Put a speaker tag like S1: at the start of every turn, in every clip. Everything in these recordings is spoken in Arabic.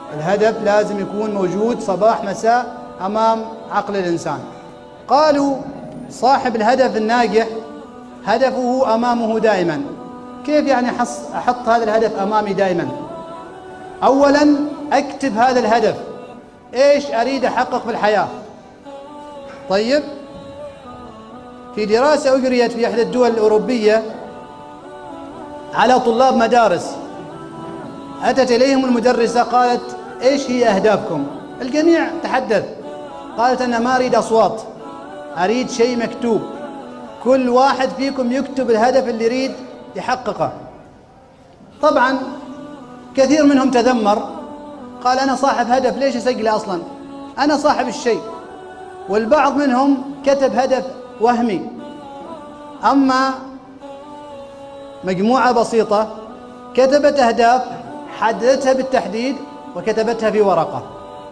S1: الهدف لازم يكون موجود صباح مساء أمام عقل الإنسان. قالوا صاحب الهدف الناجح هدفه أمامه دائما. كيف يعني أحط هذا الهدف أمامي دائما؟ أولا أكتب هذا الهدف، إيش أريد أحقق في الحياة. طيب، في دراسة أجريت في إحدى الدول الأوروبية على طلاب مدارس، أتت إليهم المدرسة قالت: إيش هي أهدافكم؟ الجميع تحدث. قالت: أنا ما أريد أصوات، أريد شيء مكتوب، كل واحد فيكم يكتب الهدف اللي يريد يحققه. طبعا كثير منهم تذمر، قال: أنا صاحب هدف، ليش أسجله أصلا؟ أنا صاحب الشيء. والبعض منهم كتب هدف وهمي. أما مجموعة بسيطة كتبت أهداف، حددتها بالتحديد وكتبتها في ورقة.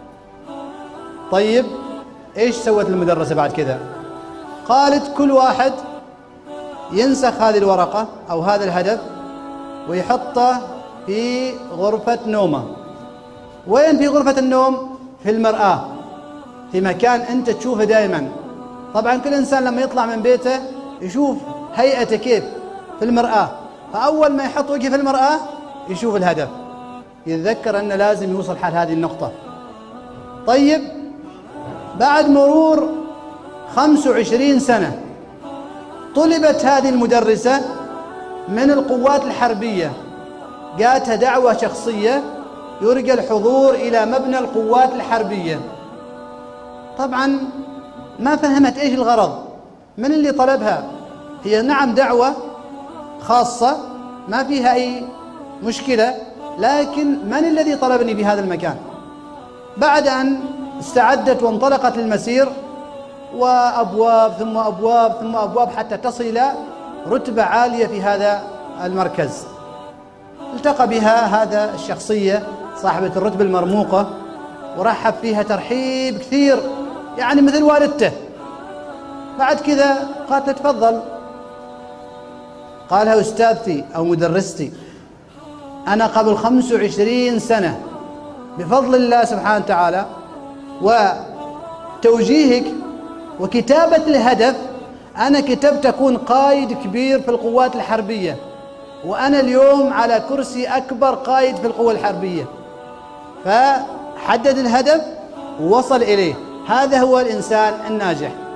S1: طيب، إيش سوت المدرسة بعد كذا؟ قالت: كل واحد ينسخ هذه الورقة أو هذا الهدف ويحطه في غرفة نومه. وين في غرفة النوم؟ في المرآة، في مكان أنت تشوفه دائما. طبعا كل إنسان لما يطلع من بيته يشوف هيئته كيف في المرآة، فأول ما يحط وجهه في المرآة يشوف الهدف، يتذكر أنه لازم يوصل حال هذه النقطة. طيب، بعد مرور 25 سنة طلبت هذه المدرسة من القوات الحربية، جاءتها دعوة شخصية يرجى الحضور إلى مبنى القوات الحربية. طبعا ما فهمت إيش الغرض، من اللي طلبها. هي نعم دعوة خاصة ما فيها أي مشكلة، لكن من الذي طلبني في هذا المكان؟ بعد أن استعدت وانطلقت للمسير، وأبواب ثم أبواب ثم أبواب حتى تصل إلى رتبة عالية في هذا المركز، التقى بها هذا الشخصية صاحبة الرتبة المرموقة ورحب فيها ترحيب كثير، يعني مثل والدته. بعد كذا قالت: تفضل. قالها: أستاذتي أو مدرستي، أنا قبل 25 سنة بفضل الله سبحانه وتعالى وتوجيهك وكتابة الهدف أنا كتبت أكون قائد كبير في القوات الحربية، وأنا اليوم على كرسي أكبر قائد في القوة الحربية. فحدد الهدف ووصل إليه. هذا هو الإنسان الناجح.